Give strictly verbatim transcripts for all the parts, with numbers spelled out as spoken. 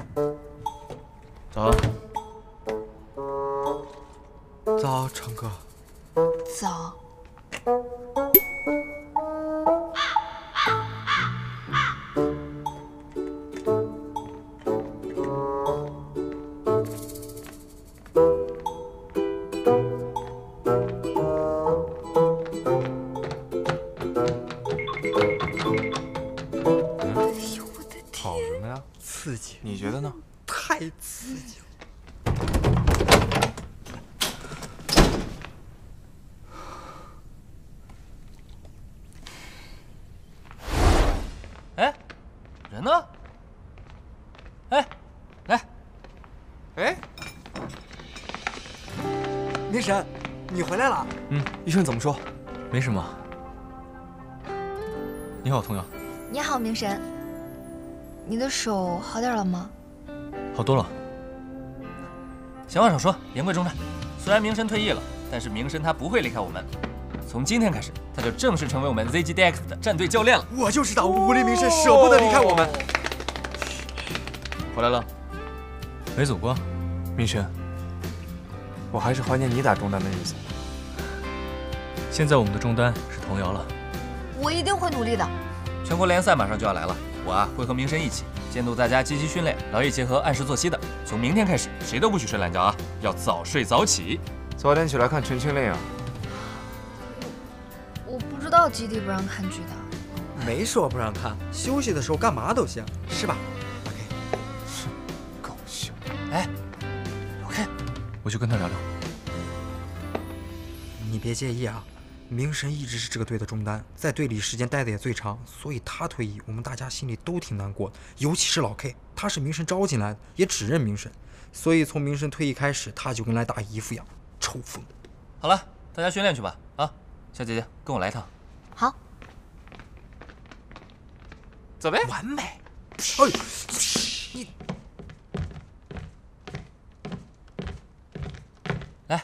早。 早，成哥。 早。 刺激， 你觉得呢？ 太刺激了！ 哎，人呢？哎，来， 哎，明神，你回来了。 嗯，医生怎么说？ 没什么。你好，童瑶。 你好，明神。你的手好点了吗？ 好多了。闲话少说，言归正传。虽然明神退役了，但是明神他不会离开我们。从今天开始，他就正式成为我们 Z G D X 的战队教练了。 我就知道武林明神舍不得离开我们。 回来了， 没走过。 明神，我还是怀念你打中单的日子。 现在我们的中单是童瑶了。 我一定会努力的。 全国联赛马上就要来了。我啊会和明神一起监督大家积极训练，劳逸结合，按时作息的。从明天开始，谁都不许睡懒觉啊，要早睡早起。 早点起来看《陈情令》啊！ 我不知道基地不让看剧的。 没说不让看，休息的时候干嘛都行，是吧 ？OK。 是，狗熊。 哎 ，OK， 我去跟他聊聊。 你别介意啊。明神一直是这个队的中单，在队里时间待的也最长，所以他退役，我们大家心里都挺难过的。尤其是老 K， 他是明神招进来的，也只认明神，所以从明神退役开始，他就跟来打姨夫一样，抽风。 好了，大家训练去吧。啊，小姐姐，跟我来一趟。 好， 走呗。 完美。哎呦，你来。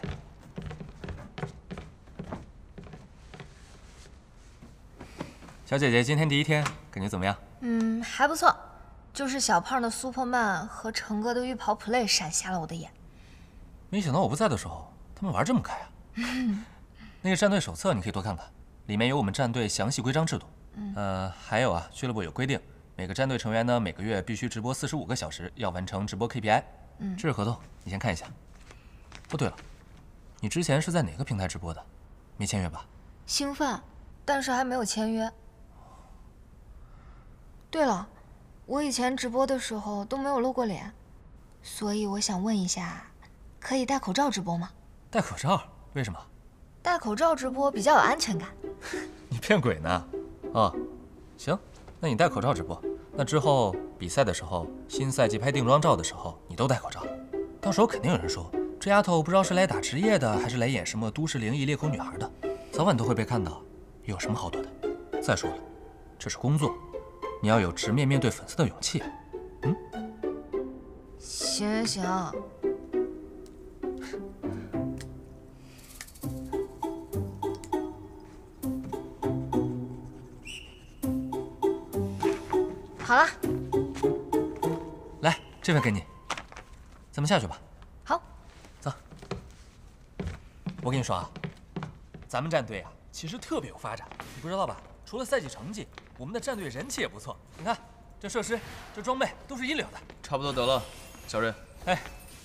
小姐姐，今天第一天，感觉怎么样？ 嗯，还不错。就是小胖的 Superman 和成哥的浴袍 play 闪瞎了我的眼。 没想到我不在的时候，他们玩这么开啊！那个战队手册你可以多看看，里面有我们战队详细规章制度。嗯、呃，还有啊，俱乐部有规定，每个战队成员呢每个月必须直播四十五个小时，要完成直播 K P I。嗯，这是合同，你先看一下。哦，对了，你之前是在哪个平台直播的？没签约吧？ 兴奋，但是还没有签约。对了，我以前直播的时候都没有露过脸，所以我想问一下，可以戴口罩直播吗？ 戴口罩？为什么？ 戴口罩直播比较有安全感。 你骗鬼呢？哦，行，那你戴口罩直播。那之后比赛的时候，新赛季拍定妆照的时候，你都戴口罩。到时候肯定有人说，这丫头不知道是来打职业的，还是来演什么都市灵异猎口女孩的，早晚都会被看到，有什么好躲的？再说了，这是工作。你要有直面面对粉丝的勇气，嗯？ 行行行。好了， 来，这份给你，咱们下去吧。 好， 走。我跟你说啊，咱们战队啊，其实特别有发展，你不知道吧？除了赛季成绩，我们的战队人气也不错。你看，这设施、这装备都是一流的。 差不多得了，小瑞。 哎，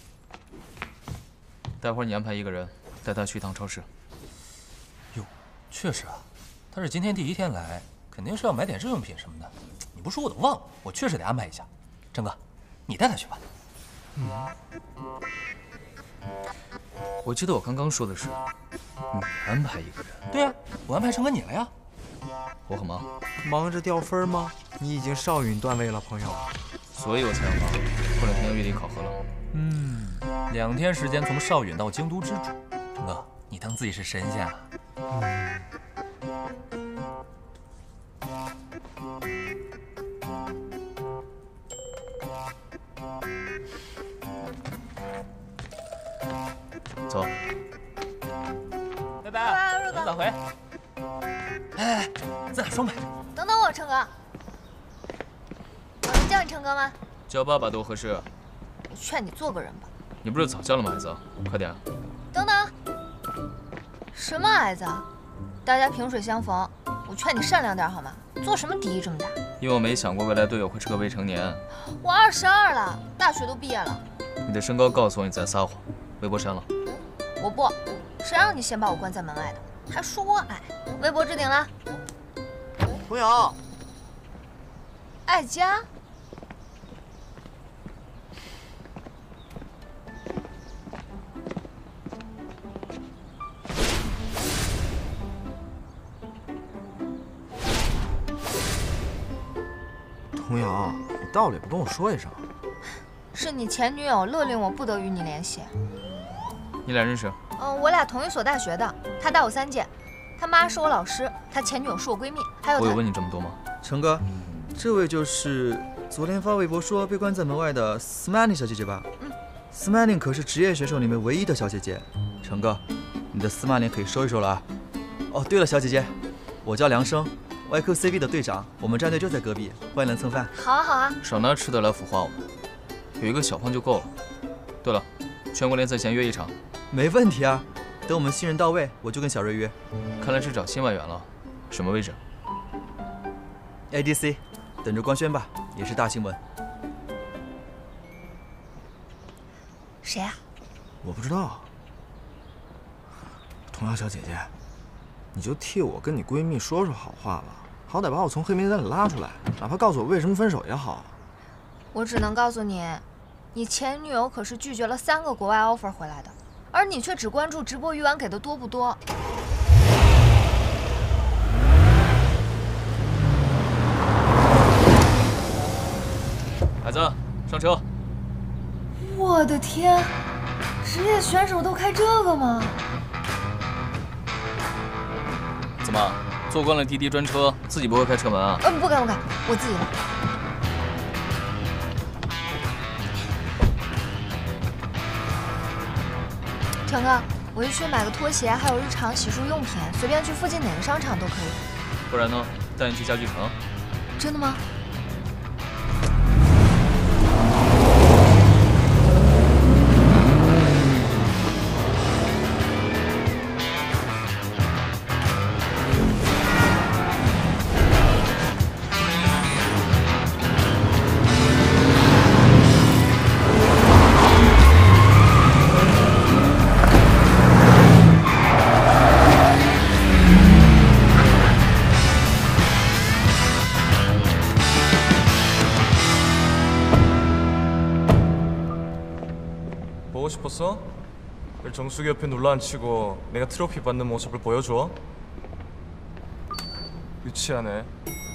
待会儿你安排一个人带他去一趟超市。 哟，确实啊，他是今天第一天来，肯定是要买点日用品什么的。你不说我都忘了，我确实得安排一下。郑哥，你带他去吧。 嗯。我记得我刚刚说的是，你安排一个人。 对啊，我安排成哥你了呀。 我很忙， 忙着掉分吗？你已经上允段位了，朋友。 所以我才要忙。过两天要月底考核了。 嗯，两天时间从少允到京都之主，郑哥，你当自己是神仙啊？嗯。 走。 拜拜，明早回。哎哎，咱俩双排。 等等我，成哥。我能叫你成哥吗？ 叫爸爸多合适。 我劝你做个人吧。 你不是早叫了吗，孩子？快点。 等等，什么矮子？大家萍水相逢，我劝你善良点好吗？做什么敌意这么大？ 因为我没想过未来队友会是个未成年。 我二十二了，大学都毕业了。 你的身高告诉我你在撒谎。微博删了。 我不，谁让你先把我关在门外的？还说我矮。微博置顶了。 童瑶， 爱佳。 童瑶，你到了也不跟我说一声。 是你前女友勒令我不得与你联系。 你俩认识？ 嗯，我俩同一所大学的，他大我三届，他妈是我老师，他前女友是我闺蜜，还有他。 我有问你这么多吗？ 成哥，这位就是昨天发微博说被关在门外的 Smanning 小姐姐吧？ 嗯 ，Smanning 可是职业选手里面唯一的小姐姐。成哥，你的 Smanning 可以收一收了啊。哦，对了，小姐姐，我叫梁生 ，Y Q C V 的队长，我们战队就在隔壁，欢迎来蹭饭。 好啊好啊。 少拿吃的来腐化我，有一个小胖就够了。对了，全国联赛前约一场。 没问题啊，等我们新人到位，我就跟小瑞约。 看来是找新外援了，什么位置 ？A D C， 等着官宣吧，也是大新闻。 谁啊？ 我不知道。童瑶小姐姐，你就替我跟你闺蜜说说好话吧，好歹把我从黑名单里拉出来，哪怕告诉我为什么分手也好。 我只能告诉你，你前女友可是拒绝了三个国外 offer 回来的，而你却只关注直播鱼丸给的多不多。 孩子，上车。 我的天，职业选手都开这个吗？ 怎么，坐惯了滴滴专车，自己不会开车门啊？ 嗯，不敢不敢，我自己来。成哥，我就去买个拖鞋，还有日常洗漱用品，随便去附近哪个商场都可以。 不然呢，带你去家具城。 真的吗？ 보고 싶었어? 정수기 옆에 눌러앉히고 내가 트로피 받는 모습을 보여줘? 유치하네.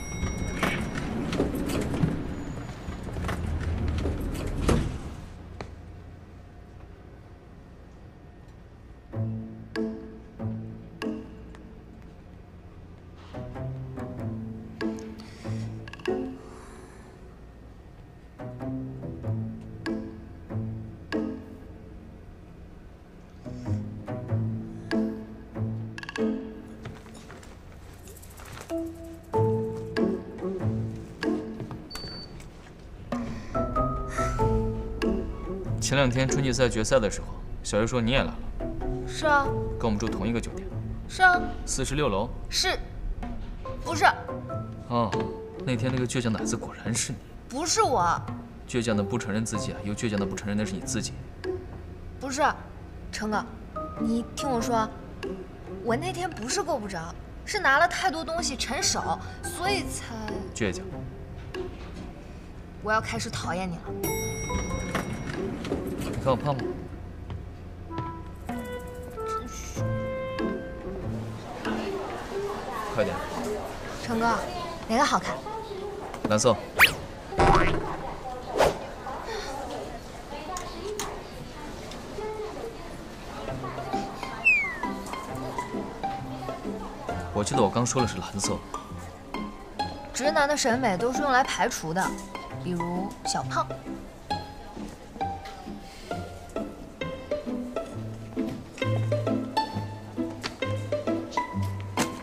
前两天春季赛决赛的时候，小月说你也来了。 是啊。 跟我们住同一个酒店。 是啊。 四十六楼。 是。不是。 哦，那天那个倔强的矮子果然是你。 不是我。 倔强的不承认自己啊，又倔强的不承认那是你自己。 不是，成哥，你听我说，我那天不是够不着，是拿了太多东西沉手，所以才倔强。 我要开始讨厌你了。 你看我胖吗？ 真是。 快点。 成哥，哪个好看？ 蓝色。我记得我刚说的是蓝色。 直男的审美都是用来排除的，比如小胖。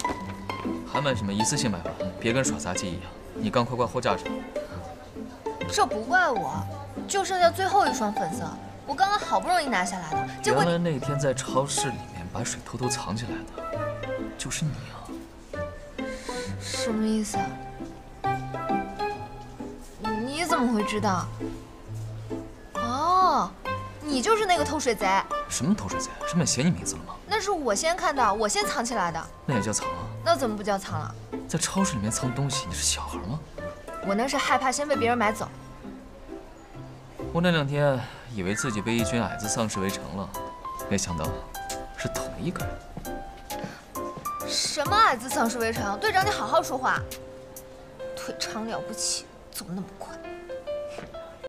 还买什么一次性买吧，别跟耍杂技一样。你刚快挂货架上。 这不怪我，就剩下最后一双粉色，我刚刚好不容易拿下来的，结果原来你那天在超市里面把水偷偷藏起来的，就是你啊！ 什么意思啊？你怎么会知道？哦，你就是那个偷水贼。 什么偷水贼？上面写你名字了吗？ 那是我先看到，我先藏起来的。 那也叫藏啊？ 那怎么不叫藏了？ 在超市里面藏东西，你是小孩吗？ 我那是害怕先被别人买走。 我那两天以为自己被一群矮子丧尸围城了，没想到是同一个人。 什么矮子丧尸围城？队长，你好好说话。腿长了不起，走那么快。